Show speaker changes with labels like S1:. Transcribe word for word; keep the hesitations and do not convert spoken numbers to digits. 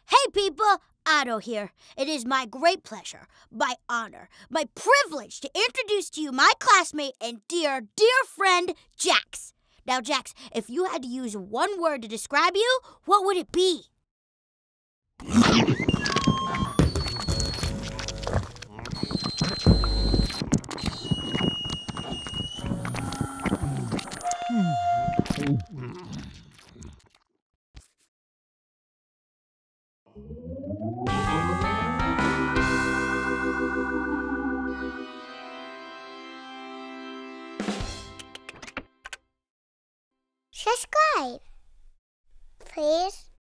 S1: Hey people, Otto here. It is my great pleasure, my honor, my privilege to introduce to you my classmate and dear, dear friend, Jax. Now, Jax, if you had to use one word to describe you, what would it be?
S2: Subscribe, please.